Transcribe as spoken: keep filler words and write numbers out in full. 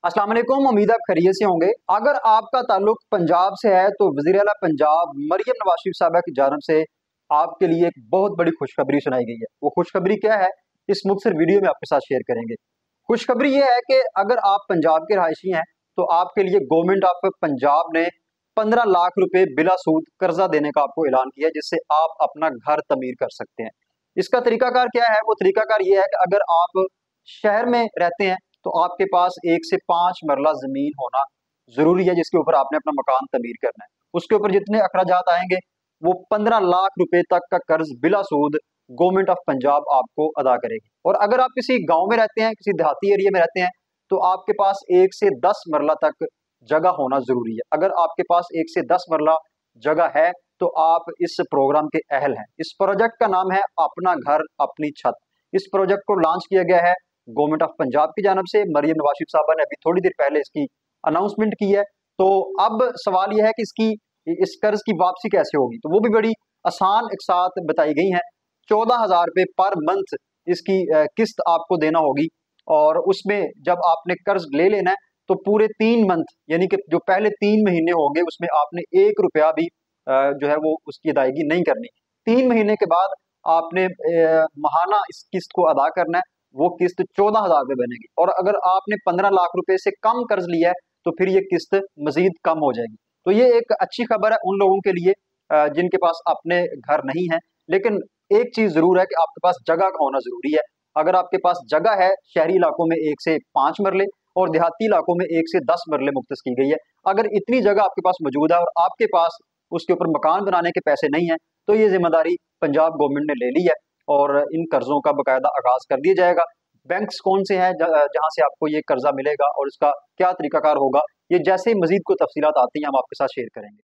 अस्सलाम वालेकुम, उम्मीद है आप खैरियत से होंगे। अगर आपका ताल्लुक पंजाब से है तो वज़ीर आला पंजाब मरियम नवाज शरीफ साहबा की जानिब से आपके लिए एक बहुत बड़ी खुशखबरी सुनाई गई है। वो खुशखबरी क्या है, इस मुख्तसर वीडियो में आपके साथ शेयर करेंगे। खुशखबरी ये है कि अगर आप पंजाब के रहायशी हैं तो आपके लिए गवर्नमेंट ऑफ पंजाब ने पंद्रह लाख रुपए बिला सूद कर्जा देने का आपको ऐलान किया है, जिससे आप अपना घर तमीर कर सकते हैं। इसका तरीकाकार क्या है? वो तरीकाकार ये है कि अगर आप शहर में रहते हैं तो आपके पास एक से पांच मरला जमीन होना जरूरी है, जिसके ऊपर आपने अपना मकान तमीर करना है। उसके ऊपर जितने अखराजात आएंगे वो पंद्रह लाख रुपए तक का कर्ज बिला सूद गवर्नमेंट ऑफ पंजाब आपको अदा करेगी। और अगर आप किसी गांव में रहते हैं, किसी देहाती एरिया में रहते हैं, तो आपके पास एक से दस मरला तक जगह होना जरूरी है। अगर आपके पास एक से दस मरला जगह है तो आप इस प्रोग्राम के अहल हैं। इस प्रोजेक्ट का नाम है अपना घर अपनी छत। इस प्रोजेक्ट को लॉन्च किया गया है गवर्नमेंट ऑफ पंजाब की जानब से। मरियम नवाज शरीफ साहबा ने अभी थोड़ी देर पहले इसकी अनाउंसमेंट की है। तो अब सवाल यह है कि इसकी इस कर्ज की वापसी कैसे होगी, तो वो भी बड़ी आसान एक साथ बताई गई है। चौदह हजार रुपये पर मंथ इसकी किस्त आपको देना होगी, और उसमें जब आपने कर्ज ले लेना है तो पूरे तीन मंथ यानी कि जो पहले तीन महीने होंगे उसमें आपने एक रुपया भी जो है वो उसकी अदायगी नहीं करनी। तीन महीने के बाद आपने माहाना इस किस्त को अदा करना है। वो किस्त चौदह हजार रुपये बनेगी। और अगर आपने पंद्रह लाख रुपए से कम कर्ज लिया है तो फिर ये किस्त मजीद कम हो जाएगी। तो ये एक अच्छी खबर है उन लोगों के लिए जिनके पास अपने घर नहीं है। लेकिन एक चीज जरूर है कि आपके पास जगह का होना जरूरी है। अगर आपके पास जगह है, शहरी इलाकों में एक से पांच मरले और देहाती इलाकों में एक से दस मरले मुख्तस की गई है। अगर इतनी जगह आपके पास मौजूद है और आपके पास उसके ऊपर मकान बनाने के पैसे नहीं है तो ये जिम्मेदारी पंजाब गवर्नमेंट ने ले ली है और इन कर्जों का बकायदा आगाज कर दिया जाएगा। बैंक्स कौन से हैं जहां से आपको ये कर्जा मिलेगा और इसका क्या तरीकाकार होगा, ये जैसे ही मजीद को तफसीलात आती हैं हम आपके साथ शेयर करेंगे।